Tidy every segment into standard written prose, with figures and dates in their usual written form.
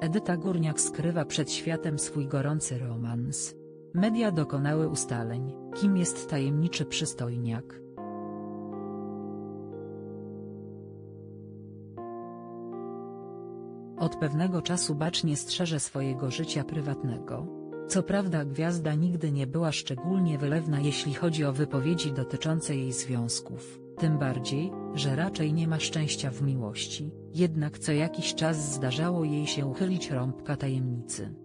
Edyta Górniak skrywa przed światem swój gorący romans. Media dokonały ustaleń, kim jest tajemniczy przystojniak. Od pewnego czasu bacznie strzeże swojego życia prywatnego. Co prawda gwiazda nigdy nie była szczególnie wylewna jeśli chodzi o wypowiedzi dotyczące jej związków, tym bardziej, że raczej nie ma szczęścia w miłości, jednak co jakiś czas zdarzało jej się uchylić rąbka tajemnicy.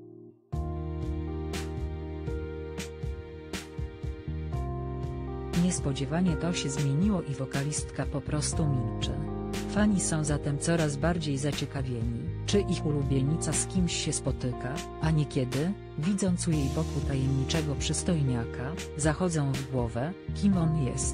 Niespodziewanie to się zmieniło i wokalistka po prostu milczy. Fani są zatem coraz bardziej zaciekawieni, czy ich ulubienica z kimś się spotyka, a niekiedy, widząc u jej boku tajemniczego przystojniaka, zachodzą w głowę, kim on jest.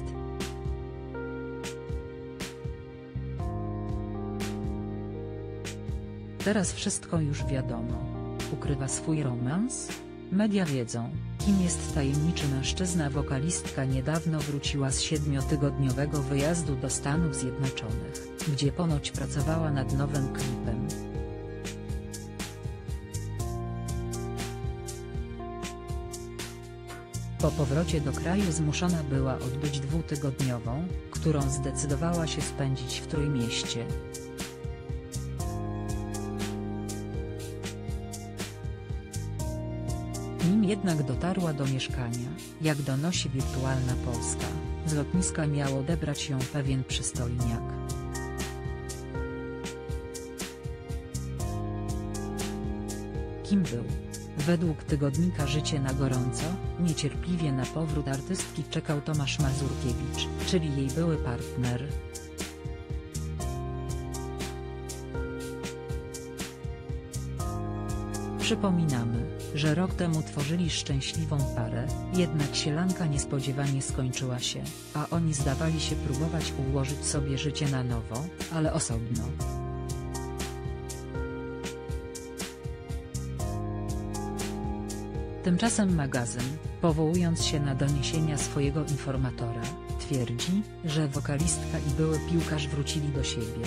Teraz wszystko już wiadomo. Ukrywa swój romans? Media wiedzą, kim jest tajemniczy mężczyzna. Wokalistka niedawno wróciła z 7-tygodniowego wyjazdu do Stanów Zjednoczonych, gdzie ponoć pracowała nad nowym klipem. Po powrocie do kraju zmuszona była odbyć 2-tygodniową, którą zdecydowała się spędzić w Trójmieście. Nim jednak dotarła do mieszkania, jak donosi Wirtualna Polska, z lotniska miał odebrać ją pewien przystojniak. Kim był? Według tygodnika Życie na gorąco, niecierpliwie na powrót artystki czekał Tomasz Mazurkiewicz, czyli jej były partner. Przypominamy, że rok temu tworzyli szczęśliwą parę, jednak sielanka niespodziewanie skończyła się, a oni zdawali się próbować ułożyć sobie życie na nowo, ale osobno. Tymczasem magazyn, powołując się na doniesienia swojego informatora, twierdzi, że wokalistka i były piłkarz wrócili do siebie.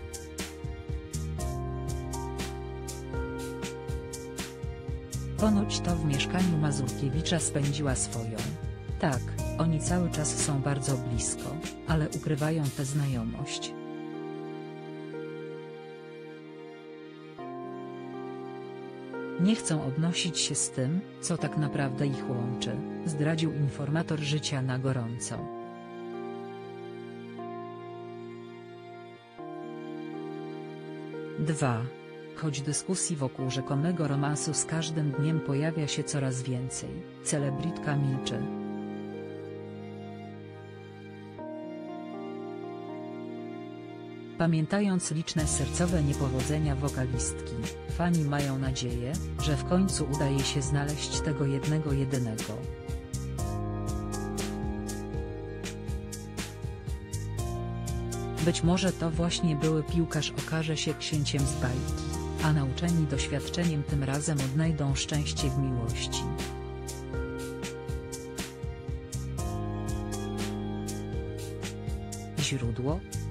Ponoć to w mieszkaniu Mazurkiewicza spędziła swoją. Tak, oni cały czas są bardzo blisko, ale ukrywają tę znajomość. Nie chcą obnosić się z tym, co tak naprawdę ich łączy, zdradził informator Życia na gorąco. Choć dyskusji wokół rzekomego romansu z każdym dniem pojawia się coraz więcej, celebrytka milczy. Pamiętając liczne sercowe niepowodzenia wokalistki, fani mają nadzieję, że w końcu uda jej się znaleźć tego jedynego. Być może to właśnie były piłkarz okaże się księciem z bajki, a nauczeni doświadczeniem tym razem odnajdą szczęście w miłości. Źródło: